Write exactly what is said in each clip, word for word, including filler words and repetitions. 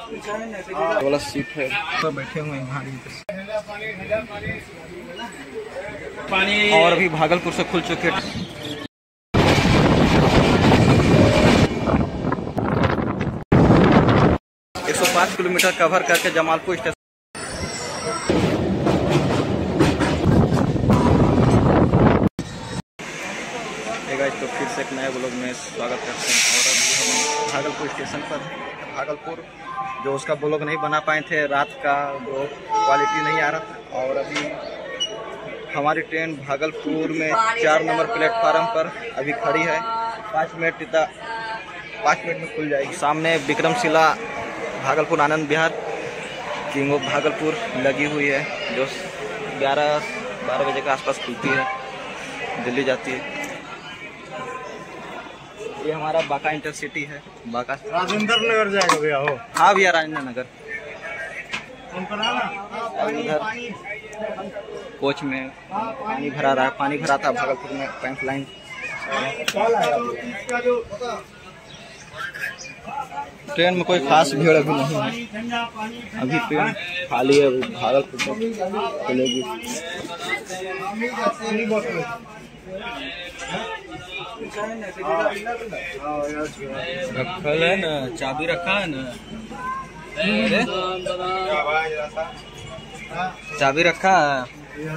वाला सीट है तो बैठे हुए हैं पानी। और अभी भागलपुर से खुल चुके एक सौ पाँच किलोमीटर कवर करके जमालपुर स्टेशन। तो फिर से एक नए ब्लॉग में स्वागत करते हैं। और अभी हम भागलपुर स्टेशन पर भागलपुर जो उसका ब्लॉग नहीं बना पाए थे, रात का जो क्वालिटी नहीं आ रहा था। और अभी हमारी ट्रेन भागलपुर में चार नंबर प्लेटफार्म पर अभी खड़ी है। पाँच मिनट इतना पाँच मिनट में खुल जाएगी। सामने विक्रमशिला भागलपुर आनंद विहार किंग ऑफ भागलपुर लगी हुई है, जो ग्यारह बारह बजे के आसपास खुलती है, दिल्ली जाती है। ये हमारा बाका इंटरसिटी है। बाका राजेंद्र नगर जाएगा भैया हो। हाँ भैया, राजेंद्र नगर। उधर कोच में पानी भरा रहा है, पानी भरा था भागलपुर में पाइप लाइन। ट्रेन में कोई खास भीड़ अभी नहीं है, अभी ट्रेन खाली है। अभी भागलपुर तक खुलेगी। रखल है ना, चाबी रखा है ना, चाबी रखा है।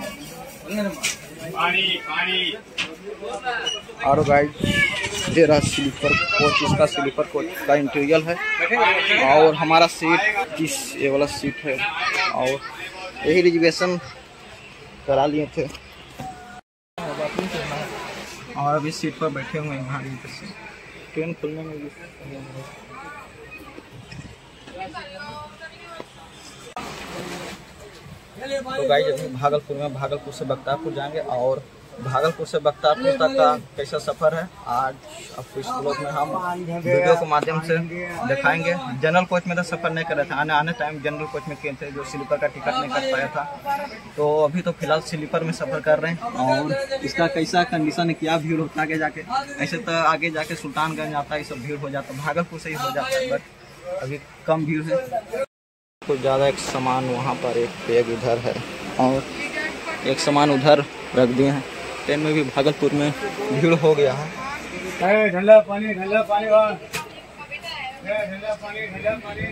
और गाइड तेरा स्लीपर कोच, इसका स्लीपर कोच का इंटीरियर है। और हमारा सीट किस ये वाला सीट है, और यही रिजर्वेशन करा लिए थे। और अभी सीट पर बैठे हुए हैं भारी से। ट्रेन खुलने में भी तो गाइस अभी भागलपुर में भागलपुर से बख्तियारपुर जाएंगे। और भागलपुर से बख्तियारपुर तक का कैसा सफ़र है आज आपको इस ब्लॉग में हम वीडियो के माध्यम से दिखाएंगे। जनरल कोच में तो सफ़र नहीं कर रहे थे, आने आने टाइम जनरल कोच में किए थे, जो स्लीपर का टिकट नहीं कर पाया था। तो अभी तो फिलहाल स्लीपर में सफ़र कर रहे हैं। और इसका कैसा कंडीशन है, क्या भीड़ होता है आगे जाके। ऐसे तो आगे जाके सुल्तानगंज आता है, ये सब भीड़ हो जाता है, भागलपुर से ही हो जाता है, बट अभी कम भीड़ है। कुछ ज़्यादा एक सामान वहाँ पर, एक बैग इधर है और एक सामान उधर रख दिए हैं। ट्रेन में भी भागलपुर में भीड़ हो गया है। ठंडा पानी, ठंडा पानी, ठंडा पानी, ठंडा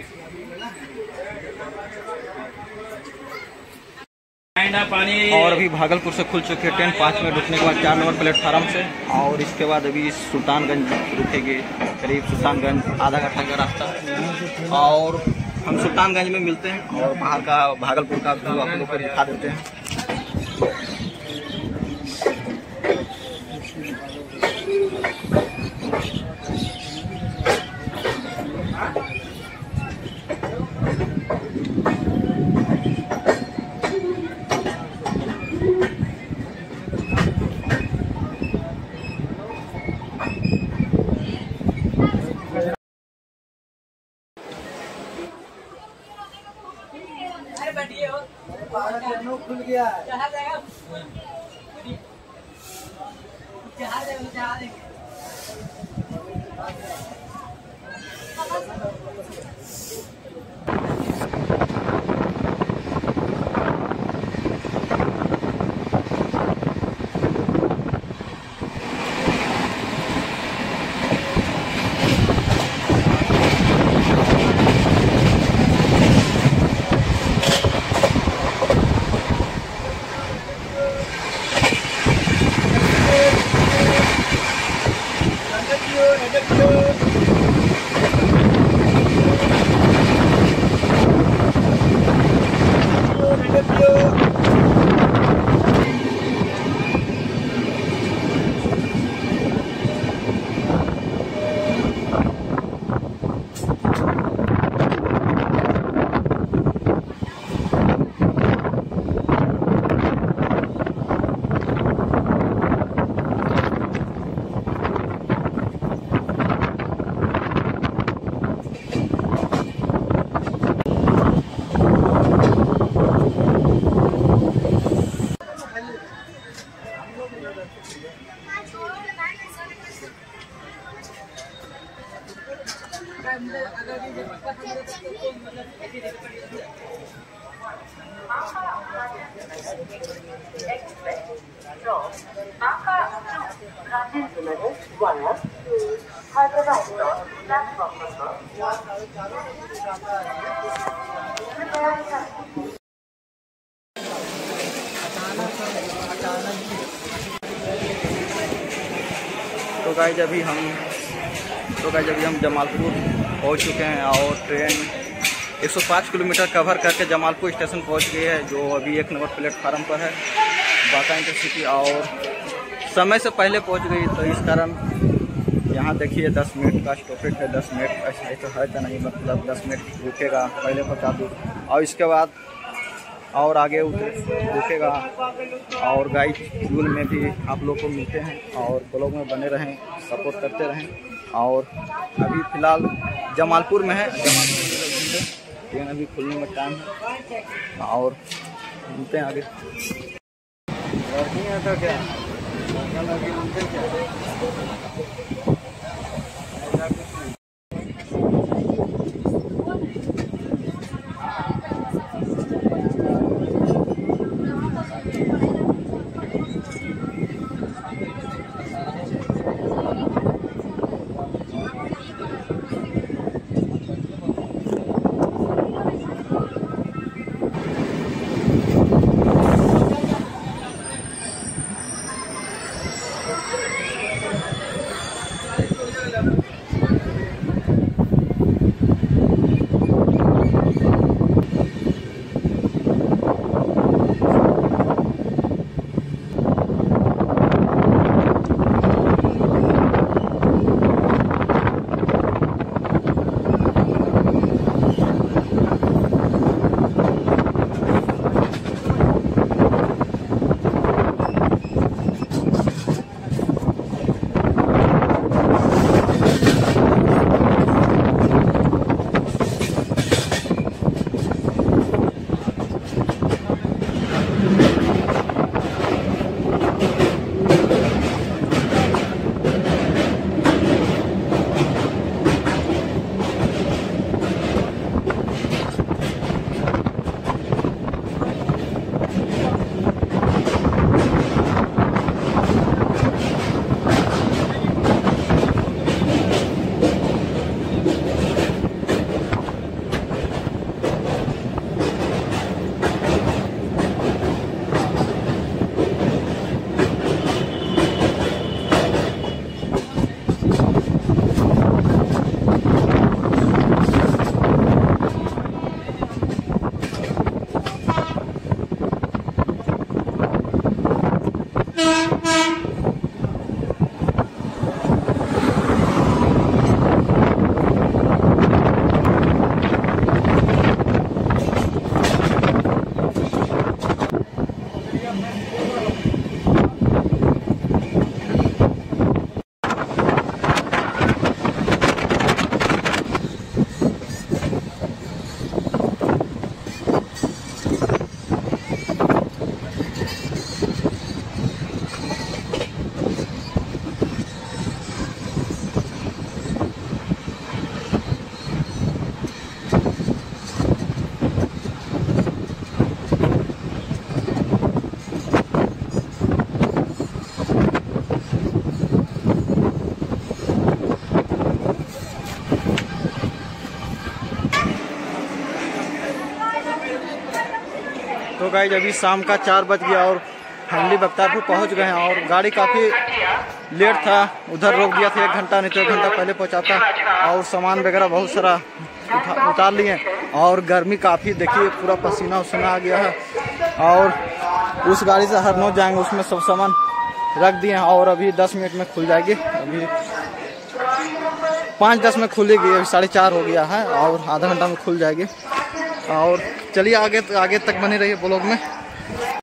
पानी। और अभी भागलपुर से खुल चुकी है ट्रेन। पाँच मिनट रुकने के बाद चार नंबर प्लेटफार्म से। और इसके बाद अभी सुल्तानगंज रुकेगी, करीब सुल्तानगंज आधा घंटा का रास्ता है। और हम सुल्तानगंज में मिलते हैं और बाहर का भागलपुर का व्यू आप लोग को दिखा देते हैं। खुल गया तो गाइस अभी हम तो गाइस अभी हम जमालपुर पहुंच चुके हैं और ट्रेन एक सौ पाँच किलोमीटर कवर करके जमालपुर स्टेशन पहुंच गई है, जो अभी एक नंबर प्लेटफार्म पर है बांका इंटरसिटी, और समय से पहले पहुंच गई। तो इस कारण यहाँ देखिए दस मिनट का स्टॉपेज है, दस मिनट ऐसा तो है तो नहीं, मतलब दस मिनट रुकेगा, पहले पहुँचा दूँ और इसके बाद और आगे रुकेगा। और गाइड फ्यूल में भी आप लोग को मिलते हैं और ब्लॉग में बने रहें, सपोर्ट करते रहें। और अभी फ़िलहाल जमालपुर में है, जमालपुर ट्रेन अभी खुलने में टाइम है और मिलते हैं आगे। नहीं आता क्या तो गाइस अभी शाम का चार बज गया और फाइनली बख्तियारपुर पहुंच गए हैं और गाड़ी काफ़ी लेट था, उधर रोक दिया था एक घंटा, नहीं तो एक घंटा पहले पहुंचाता। और सामान वगैरह बहुत सारा उठा उतार लिए और गर्मी काफ़ी, देखिए पूरा पसीना उसीना आ गया है। और उस गाड़ी से हरनौत जाएंगे, उसमें सब सामान रख दिए हैं और अभी दस मिनट में खुल जाएगी। अभी पाँच दस में खुलेगी, अभी साढ़े चार हो गया है और आधा घंटा में खुल जाएगी। और चलिए आगे आगे तक बने रहिए ब्लॉग में।